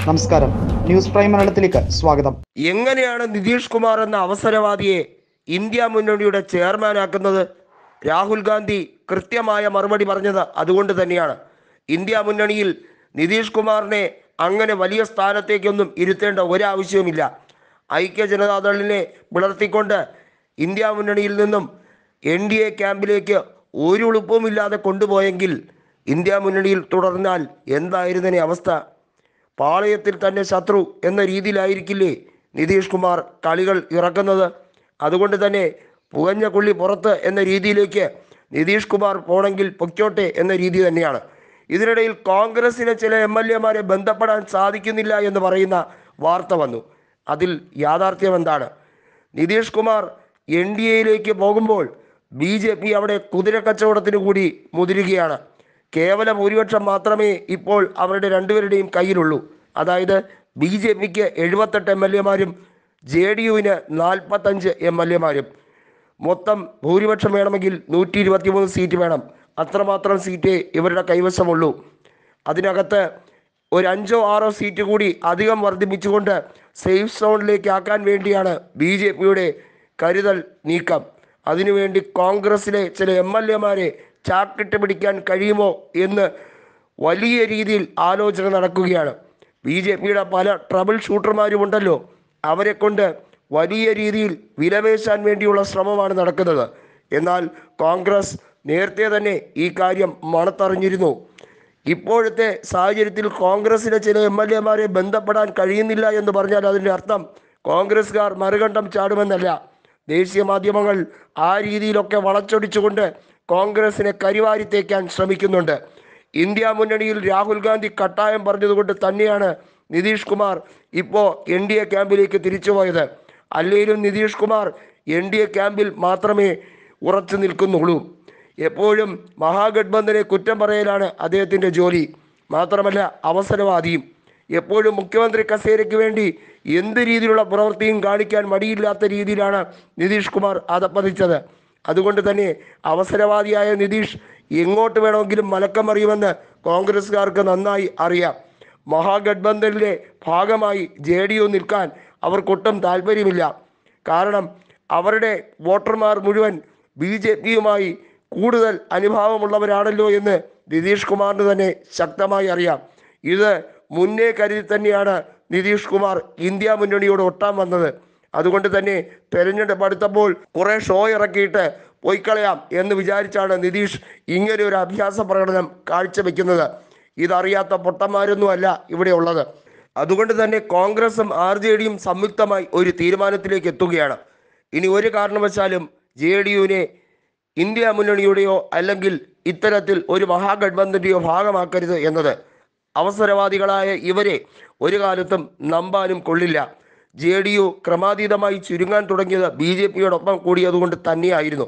നമസ്കാരം, news prime മലയാളത്തിലേക്ക് സ്വാഗതം. എങ്ങനെയാണ് നിതീഷ് കുമാർ എന്ന അവസരവാദിയെ ഇന്ത്യ മുന്നണിയുടെ ചെയർമാനാക്കുന്നത്? രാഹുൽ ഗാന്ധി കൃത്യമായ മറുപടി പറഞ്ഞത് അതുകൊണ്ട് തന്നെയാണ്. ഇന്ത്യ മുന്നണിയിൽ നിതീഷ് കുമാറിനെ അങ്ങനെ വലിയ സ്ഥാനത്തേക്കൊന്നും ഇരുത്തേണ്ട ഒരാവശ്യവുമില്ല. ഐക്യ ജനതാദളിനെ പുലർത്തിക്കൊണ്ട് ഇന്ത്യ മുന്നണിയിൽ നിന്നും NDA ക്യാമ്പിലേക്ക് ഒരു എളുപ്പവുമില്ലാതെ കൊണ്ടുപോയെങ്കിൽ ഇന്ത്യ മുന്നണിയിൽ തുടർന്നാൽ എന്തായിരുന്നേ അവസ്ഥ? പാളയത്തിൽ തന്നെ ശത്രു എന്ന രീതിയിലായിരിക്കില്ലേ നിതീഷ് കുമാർ കളികൾ ഇറക്കുന്നത്? അതുകൊണ്ട് തന്നെ പുകഞ്ഞ കൊള്ളി പുറത്ത് എന്ന രീതിയിലേക്ക് നിതീഷ് കുമാർ പോണെങ്കിൽ പൊയ്ക്കോട്ടെ എന്ന രീതി തന്നെയാണ്. ഇതിനിടയിൽ കോൺഗ്രസിലെ ചില MLA മാരെ ബന്ധപ്പെടാൻ സാധിക്കുന്നില്ല എന്ന് പറയുന്ന വാർത്ത വന്നു. അതിൽ യാഥാർത്ഥ്യം എന്താണ്? നിതീഷ് കുമാർ NDAയിലേക്ക് പോകുമ്പോൾ BJP അവിടെ കുതിരക്കച്ചവടത്തിന് കൂടി മുതിരുകയാണ്. കേവല ഭൂരിപക്ഷം മാത്രമേ ഇപ്പോൾ അവരുടെ രണ്ടുപേരുടെയും കയ്യിലുള്ളൂ. അതായത് BJPക്ക് 78 MLA മാരും JDUവിന് 45 MLA മാരും. മൊത്തം ഭൂരിപക്ഷം വേണമെങ്കിൽ 123 സീറ്റ് വേണം. അത്രമാത്രം സീറ്റേ ഇവരുടെ കൈവശമുള്ളൂ. അതിനകത്ത് ഒരു 5-6 സീറ്റ് കൂടി അധികം വർദ്ധിപ്പിച്ചുകൊണ്ട് സേഫ് സോണിലേക്ക് ആക്കാൻ വേണ്ടിയാണ് BJPയുടെ കരുതൽ നീക്കം. അതിനുവേണ്ടി കോൺഗ്രസിലെ ചില MLA മാരെ ചാക്കിട്ട് പിടിക്കാൻ കഴിയുമോ എന്ന് വലിയ രീതിയിൽ ആലോചന നടക്കുകയാണ്. BJPയുടെ പല ട്രബിൾ ഷൂട്ടർമാരുമുണ്ടല്ലോ, അവരെ കൊണ്ട് വലിയ രീതിയിൽ വിലപേശാൻ വേണ്ടിയുള്ള ശ്രമമാണ് നടക്കുന്നത്. എന്നാൽ കോൺഗ്രസ് നേരത്തെ തന്നെ ഈ കാര്യം മണത്തറിഞ്ഞിരുന്നു. ഇപ്പോഴത്തെ സാഹചര്യത്തിൽ കോൺഗ്രസിലെ ചില MLA മാരെ ബന്ധപ്പെടാൻ കഴിയുന്നില്ല എന്ന് പറഞ്ഞാൽ അതിൻ്റെ അർത്ഥം കോൺഗ്രസ്സുകാർ മറുകണ്ഠം ചാടുമെന്നല്ല. ദേശീയ മാധ്യമങ്ങൾ ആ രീതിയിലൊക്കെ വളച്ചൊടിച്ചുകൊണ്ട് കോൺഗ്രസിനെ കരിവാരി തേക്കാൻ ശ്രമിക്കുന്നുണ്ട്. ഇന്ത്യ മുന്നണിയിൽ രാഹുൽ ഗാന്ധി കട്ടായം പറഞ്ഞതുകൊണ്ട് തന്നെയാണ് നിതീഷ് കുമാർ ഇപ്പോൾ NDA ക്യാമ്പിലേക്ക് തിരിച്ചുപോയത്. അല്ലെങ്കിലും നിതീഷ് കുമാർ NDA ക്യാമ്പിൽ മാത്രമേ ഉറച്ചു നിൽക്കുന്നുള്ളൂ. എപ്പോഴും മഹാഗഠബന്ധനെ കുറ്റം പറയലാണ് അദ്ദേഹത്തിൻ്റെ ജോലി. മാത്രമല്ല അവസരവാദിയും. എപ്പോഴും മുഖ്യമന്ത്രി കസേരയ്ക്ക് വേണ്ടി എന്ത് രീതിയിലുള്ള പ്രവൃത്തിയും കാണിക്കാൻ മടിയില്ലാത്ത രീതിയിലാണ് നിതീഷ് കുമാർ അധപ്പതിച്ചത്. അതുകൊണ്ട് തന്നെ അവസരവാദിയായ നിതീഷ് എങ്ങോട്ട് വേണമെങ്കിലും മലക്കം അറിയുമെന്ന് കോൺഗ്രസ്സുകാർക്ക് നന്നായി അറിയാം. മഹാഗഠബന്ധനിലെ ഭാഗമായി JDU നിൽക്കാൻ അവർക്കൊട്ടും താല്പര്യമില്ല. കാരണം അവരുടെ വോട്ടർമാർ മുഴുവൻ BJPയുമായി കൂടുതൽ അനുഭാവമുള്ളവരാണല്ലോ എന്ന് നിതീഷ് കുമാറിന് തന്നെ ശക്തമായി അറിയാം. ഇത് മുന്നേ കരുതി തന്നെയാണ് നിതീഷ് കുമാർ ഇന്ത്യ മുന്നണിയോട് ഒട്ടാൻ വന്നത്. അതുകൊണ്ട് തന്നെ തെരഞ്ഞെടുപ്പ് അടുത്തപ്പോൾ കുറേ ഷോ ഇറക്കിയിട്ട് പോയിക്കളയാം എന്ന് വിചാരിച്ചാണ് നിതീഷ് ഇങ്ങനെ ഒരു അഭ്യാസ പ്രകടനം കാഴ്ചവെക്കുന്നത്. ഇതറിയാത്ത പൊട്ടന്മാരൊന്നുമല്ല ഇവിടെ ഉള്ളത്. അതുകൊണ്ട് തന്നെ കോൺഗ്രസും RJDയും സംയുക്തമായി ഒരു തീരുമാനത്തിലേക്ക് എത്തുകയാണ്. ഇനി ഒരു കാരണവശാലും JDUവിനെ ഇന്ത്യ മുന്നണിയുടെയോ അല്ലെങ്കിൽ ഇത്തരത്തിൽ ഒരു മഹാഗഠബന്ധൻ്റെയോ ഭാഗമാക്കരുത് എന്നത്. അവസരവാദികളായ ഇവരെ ഒരു കാലത്തും നമ്പാനും കൊള്ളില്ല. JDU ക്രമാതീതമായി ചുരുങ്ങാൻ തുടങ്ങിയത് BJPയോടൊപ്പം കൂടിയതുകൊണ്ട് തന്നെയായിരുന്നു.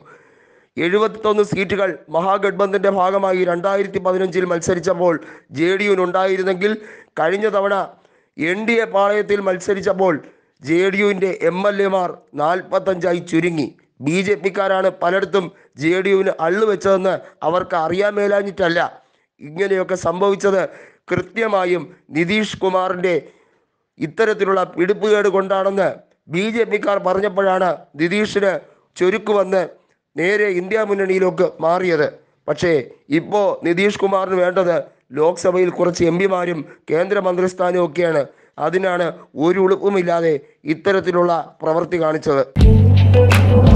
71 സീറ്റുകൾ മഹാഗഠബന്ധൻ്റെ ഭാഗമായി 2015 മത്സരിച്ചപ്പോൾ JDUവിനുണ്ടായിരുന്നെങ്കിൽ കഴിഞ്ഞ തവണ NDA പാളയത്തിൽ മത്സരിച്ചപ്പോൾ JDUവിൻ്റെ MLA മാർ 45 ചുരുങ്ങി. BJPക്കാരാണ് പലയിടത്തും JDUവിന് അള്ളുവെച്ചതെന്ന് അവർക്ക് അറിയാൻ മേലാഞ്ഞിട്ടല്ല. ഇങ്ങനെയൊക്കെ സംഭവിച്ചത് കൃത്യമായും നിതീഷ് കുമാറിൻ്റെ ഇത്തരത്തിലുള്ള പിടിപ്പുകേട് കൊണ്ടാണെന്ന് BJPക്കാർ പറഞ്ഞപ്പോഴാണ് നിതീഷിന് ചൊരുക്കുവന്ന് നേരെ ഇന്ത്യ മുന്നണിയിലേക്ക് മാറിയത്. പക്ഷേ ഇപ്പോൾ നിതീഷ് കുമാറിന് വേണ്ടത് ലോക്സഭയിൽ കുറച്ച് MPമാരും കേന്ദ്രമന്ത്രിസ്ഥാനവും ഒക്കെയാണ്. അതിനാണ് ഒരു ഉളുപ്പുമില്ലാതെ ഇത്തരത്തിലുള്ള പ്രവൃത്തി കാണിച്ചത്.